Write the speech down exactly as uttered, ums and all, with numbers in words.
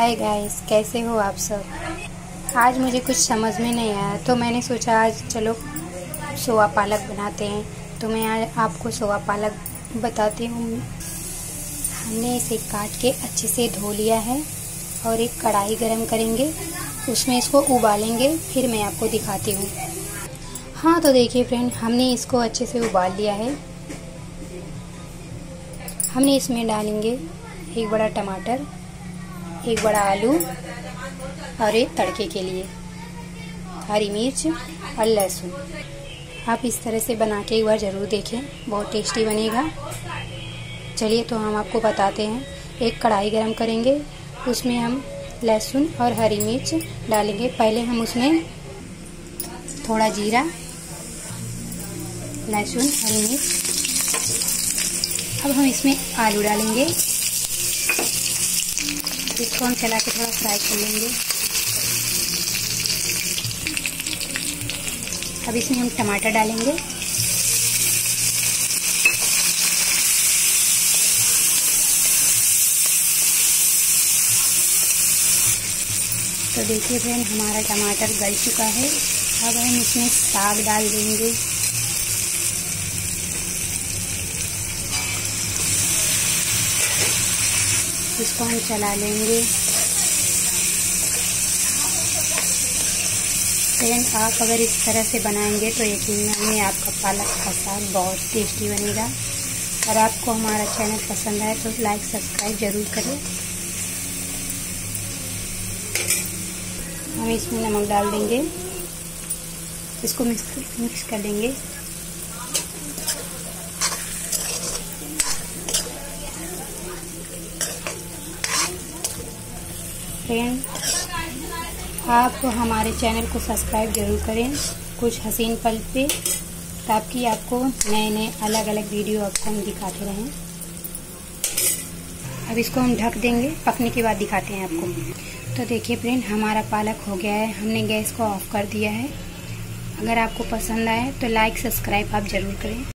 Hi guys, कैसे हो आप सब। आज मुझे कुछ समझ में नहीं आया तो मैंने सोचा आज चलो सोया पालक बनाते हैं। तो मैं आज आपको सोया पालक बताती हूँ। हमने इसे काट के अच्छे से धो लिया है और एक कढ़ाई गरम करेंगे, उसमें इसको उबालेंगे, फिर मैं आपको दिखाती हूँ। हाँ तो देखिए फ्रेंड, हमने इसको अच्छे से उबाल लिया है। हमने इसमें डालेंगे एक बड़ा टमाटर, एक बड़ा आलू और एक तड़के के लिए हरी मिर्च और लहसुन। आप इस तरह से बना के एक बार ज़रूर देखें, बहुत टेस्टी बनेगा। चलिए तो हम आपको बताते हैं। एक कढ़ाई गरम करेंगे, उसमें हम लहसुन और हरी मिर्च डालेंगे। पहले हम उसमें थोड़ा जीरा, लहसुन, हरी मिर्च। अब हम इसमें आलू डालेंगे, इसको हम चला के थोड़ा फ्राई कर लेंगे। अब इसमें हम टमाटर डालेंगे, तो देखिए फ्रेंड हमारा टमाटर गल चुका है। अब हम इसमें साग डाल देंगे, इसको हम चला लेंगे। फ्रेंड आप अगर इस तरह से बनाएंगे तो यकीन मानिए आपका पालक का साग बहुत टेस्टी बनेगा। और आपको हमारा चैनल पसंद आए तो लाइक सब्सक्राइब जरूर करें। हम इसमें नमक डाल देंगे, इसको मिक्स मिक्स कर देंगे। फ्रेंड आप हमारे चैनल को सब्सक्राइब जरूर करें, कुछ हसीन पल पे, ताकि आपको नए नए अलग अलग वीडियो आपको हम दिखाते रहें। अब इसको हम ढक देंगे, पकने के बाद दिखाते हैं आपको। तो देखिए फ्रेंड हमारा पालक हो गया है, हमने गैस को ऑफ कर दिया है। अगर आपको पसंद आए तो लाइक सब्सक्राइब आप ज़रूर करें।